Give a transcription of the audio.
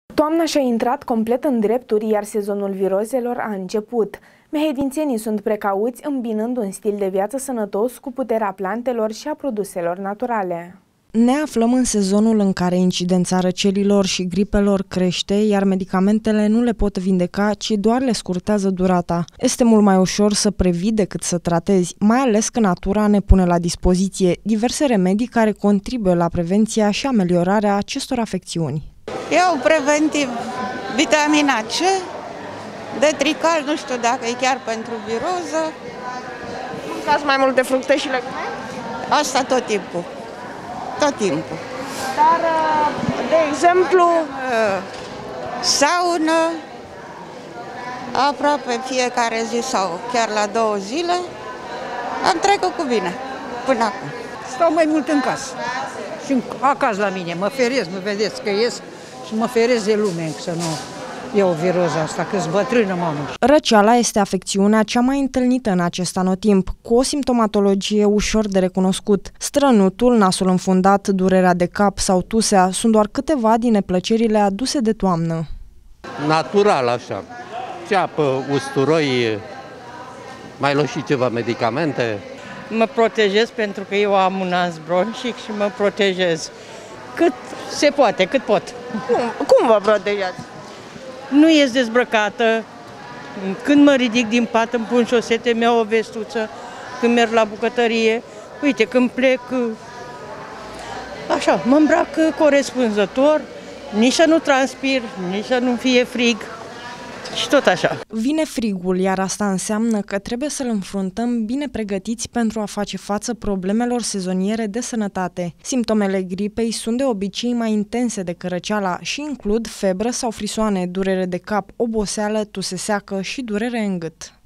Toamna și-a intrat complet în drepturi, iar sezonul virozelor a început. Mehedințenii sunt precauți, îmbinând un stil de viață sănătos cu puterea plantelor și a produselor naturale. Ne aflăm în sezonul în care incidența răcelilor și gripelor crește, iar medicamentele nu le pot vindeca, ci doar le scurtează durata. Este mult mai ușor să previi decât să tratezi, mai ales că natura ne pune la dispoziție diverse remedii care contribuie la prevenția și ameliorarea acestor afecțiuni. Iau preventiv vitamina C, detrical, nu știu dacă e chiar pentru viroză. Mâncați mai multe fructe și legume? Asta tot timpul. Tot timpul. Dar, de exemplu, saună, aproape fiecare zi sau chiar la 2 zile, am trecut cu bine până acum. Stau mai mult în casă și acasă la mine, mă feresc, mă vedeți că ies și mă feresc de lume să nu iau viroza asta, că-s bătrână mamă. Răceala este afecțiunea cea mai întâlnită în acest anotimp, cu o simptomatologie ușor de recunoscut. Strănutul, nasul înfundat, durerea de cap sau tusea sunt doar câteva din neplăcerile aduse de toamnă. Natural așa, ceapă, usturoi, mai luăm și ceva medicamente. Mă protejez pentru că eu am un as bronșic și mă protejez cât se poate, cât pot. cum vă protejați? Nu ies dezbrăcată, când mă ridic din pat îmi pun șosete, mi-au o vestuță, când merg la bucătărie, uite, când plec, așa, mă îmbrac corespunzător, nici să nu transpir, nici să nu fie frig și tot așa. Vine frigul, iar asta înseamnă că trebuie să-l înfruntăm bine pregătiți pentru a face față problemelor sezoniere de sănătate. Simptomele gripei sunt de obicei mai intense decât răceala și includ febră sau frisoane, durere de cap, oboseală, tuse seacă și durere în gât.